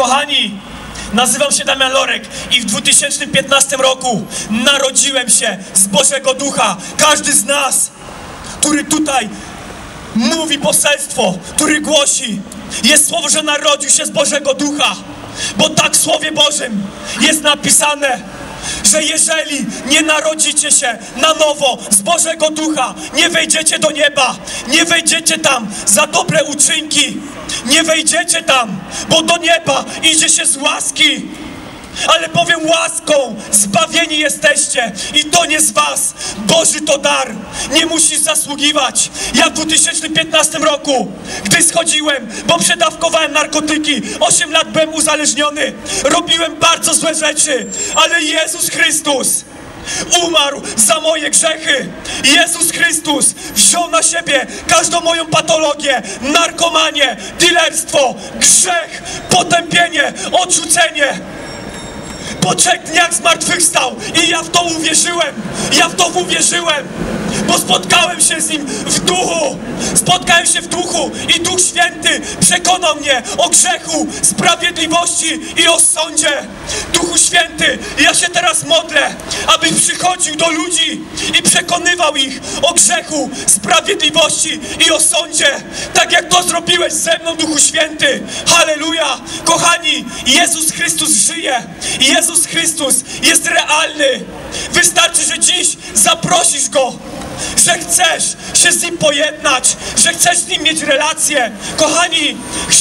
Kochani, nazywam się Damian Lorek i w 2015 roku narodziłem się z Bożego Ducha. Każdy z nas, który tutaj mówi poselstwo, który głosi, jest słowo, że narodził się z Bożego Ducha. Bo tak w Słowie Bożym jest napisane, że jeżeli nie narodzicie się na nowo z Bożego Ducha, nie wejdziecie do nieba, nie wejdziecie tam za dobre uczynki, nie wejdziecie tam, bo do nieba idzie się z łaski. Ale powiem, łaską zbawieni jesteście i to nie z was. Boży to dar, nie musisz zasługiwać. Ja w 2015 roku, gdy schodziłem, bo przedawkowałem narkotyki, 8 lat byłem uzależniony, robiłem bardzo złe rzeczy, ale Jezus Chrystus umarł za moje grzechy. Jezus Chrystus wziął na siebie każdą moją patologię, narkomanię, dilerstwo, grzech, potępienie, odrzucenie. Po 3 dniach zmartwychwstał i ja w to uwierzyłem. Ja w to uwierzyłem, bo spotkałem się z Nim w duchu. Spotkałem się w duchu i Duch Święty przekonał mnie o grzechu, sprawiedliwości i o sądzie. Duchu Święty, ja się teraz modlę, abyś przychodził do ludzi i przekonywał ich o grzechu, sprawiedliwości i o sądzie. Tak jak to zrobiłeś ze mną, Duchu Święty. Halleluja! Kochani, Jezus Chrystus żyje. Jezus Chrystus jest realny. Wystarczy, że dziś zaprosisz Go, że chcesz się z Nim pojednać, że chcesz z Nim mieć relację. Kochani,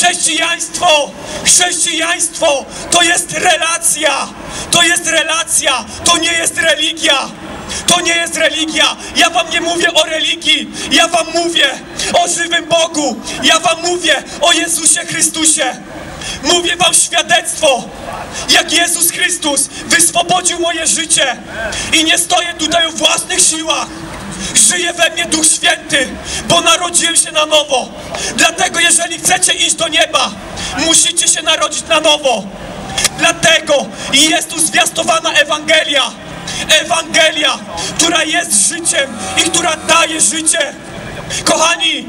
chrześcijaństwo to jest relacja. To jest relacja, to nie jest religia. To nie jest religia. Ja wam nie mówię o religii. Ja wam mówię o żywym Bogu. Ja wam mówię o Jezusie Chrystusie. Mówię wam świadectwo, jak Jezus Chrystus wyswobodził moje życie i nie stoję tutaj o własnych siłach. Żyje we mnie Duch Święty, bo narodziłem się na nowo. Dlatego jeżeli chcecie iść do nieba, musicie się narodzić na nowo. Dlatego jest tu zwiastowana Ewangelia. Ewangelia, która jest życiem i która daje życie. Kochani,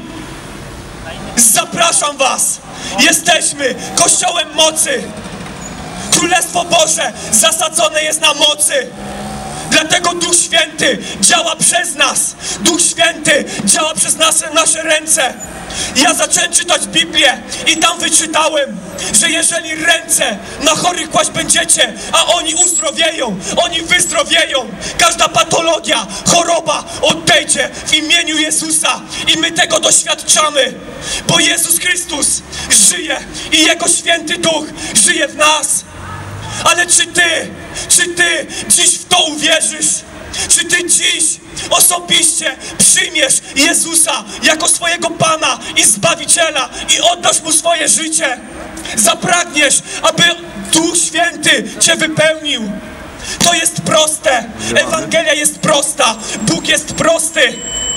zapraszam was. Jesteśmy Kościołem mocy. Królestwo Boże zasadzone jest na mocy. Dlatego Duch Święty działa przez nas. Duch Święty działa przez nasze ręce. Ja zacząłem czytać Biblię i tam wyczytałem, że jeżeli ręce na chorych kłaść będziecie, a oni uzdrowieją, oni wyzdrowieją, każda patologia, choroba odejdzie w imieniu Jezusa i my tego doświadczamy, bo Jezus Chrystus żyje i Jego Święty Duch żyje w nas. Ale czy ty dziś w to uwierzysz? Czy ty dziś osobiście przyjmiesz Jezusa jako swojego Pana i Zbawiciela i oddasz Mu swoje życie? Zapragniesz, aby Duch Święty cię wypełnił. To jest proste. Ewangelia jest prosta. Bóg jest prosty.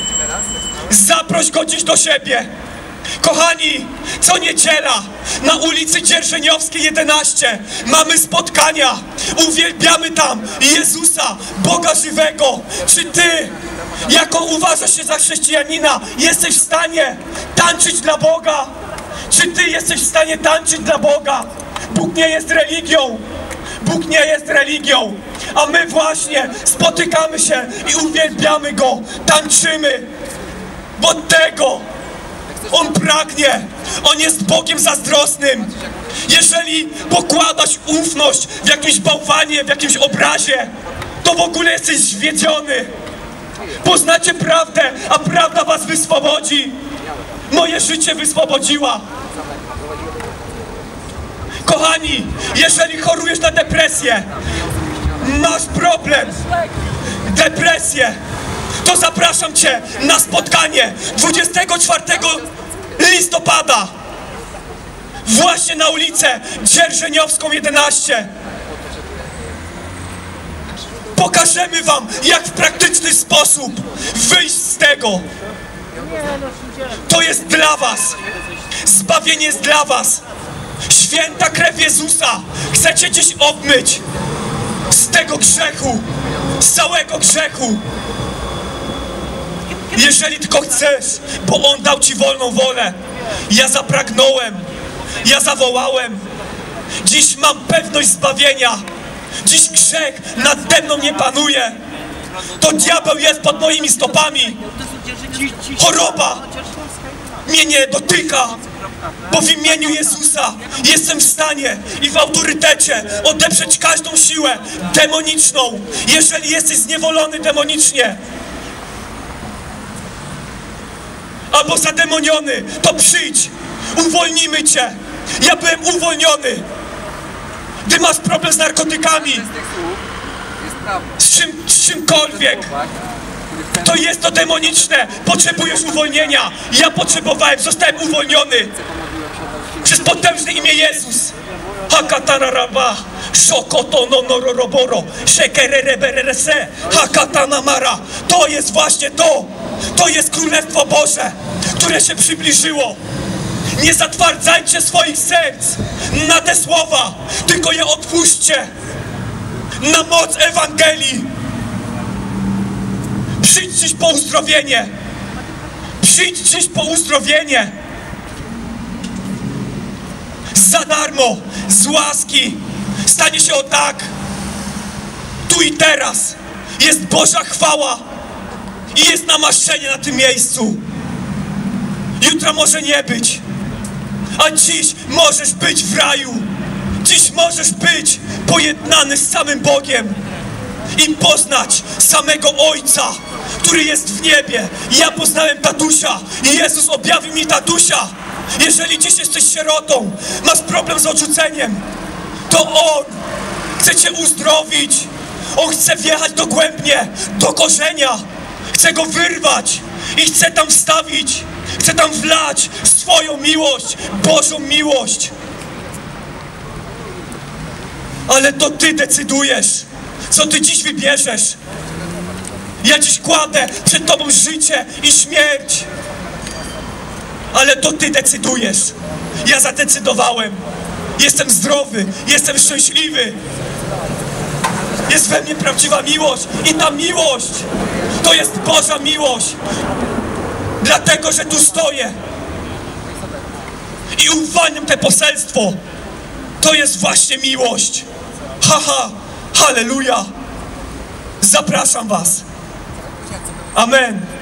Zaproś Go dziś do siebie. Kochani, co niedziela na ulicy Dzierżeniowskiej 11 mamy spotkania. Uwielbiamy tam Jezusa, Boga żywego. Czy ty, jako uważasz się za chrześcijanina, jesteś w stanie tańczyć dla Boga? Czy ty jesteś w stanie tańczyć dla Boga? Bóg nie jest religią. Bóg nie jest religią. A my właśnie spotykamy się i uwielbiamy Go, tańczymy. Bo tego On pragnie. On jest Bogiem zazdrosnym. Jeżeli pokładasz ufność w jakimś bałwanie, w jakimś obrazie, to w ogóle jesteś zwiedziony. Poznacie prawdę, a prawda was wyswobodzi. Moje życie wyswobodziła. Kochani, jeżeli chorujesz na depresję, masz problem, depresję, to zapraszam cię na spotkanie 24 listopada właśnie na ulicę Dzierżeniowską 11. Pokażemy wam, jak w praktyczny sposób wyjść z tego. To jest dla was. Zbawienie jest dla was. Święta krew Jezusa chce cię dziś obmyć z tego grzechu, z całego grzechu. Jeżeli tylko chcesz, bo On dał ci wolną wolę. Ja zapragnąłem, ja zawołałem, Dziś mam pewność zbawienia. Dziś grzech nade mną nie panuje. To diabeł jest pod moimi stopami. Choroba mnie nie dotyka, bo w imieniu Jezusa jestem w stanie i w autorytecie odeprzeć każdą siłę demoniczną. Jeżeli jesteś zniewolony demonicznie albo zademoniony, to przyjdź, uwolnimy cię. Ja byłem uwolniony. Gdy masz problem z narkotykami, z czymkolwiek, to jest to demoniczne. Potrzebujesz uwolnienia. Ja potrzebowałem, zostałem uwolniony przez potężne imię Jezus. Hakatanaraba, Shokotononoroboro, Shekerereberese, Hakatanamara. To jest właśnie to. To jest Królestwo Boże, które się przybliżyło. Nie zatwardzajcie swoich serc na te słowa, tylko je otwórzcie na moc Ewangelii. Przyjdź dziś po uzdrowienie. Przyjdź dziś po uzdrowienie. Za darmo, z łaski. Stanie się o tak. Tu i teraz jest Boża chwała i jest namaszczenie na tym miejscu. Jutra może nie być, a dziś możesz być w raju. Dziś możesz być pojednany z samym Bogiem i poznać samego Ojca, który jest w niebie. Ja poznałem tatusia i Jezus objawił mi tatusia. Jeżeli dziś jesteś sierotą, masz problem z odrzuceniem, to On chce cię uzdrowić. On chce wjechać dogłębnie, do korzenia. Chce go wyrwać i chce tam wstawić. Chce tam wlać swoją miłość, Bożą miłość. Ale to ty decydujesz, co ty dziś wybierzesz. Ja dziś kładę przed tobą życie i śmierć. Ale to ty decydujesz. Ja zadecydowałem. Jestem zdrowy, jestem szczęśliwy. Jest we mnie prawdziwa miłość i ta miłość to jest Boża miłość. Dlatego, że tu stoję i uwalniam te poselstwo. To jest właśnie miłość. Haha, halleluja. Zapraszam was. Amen.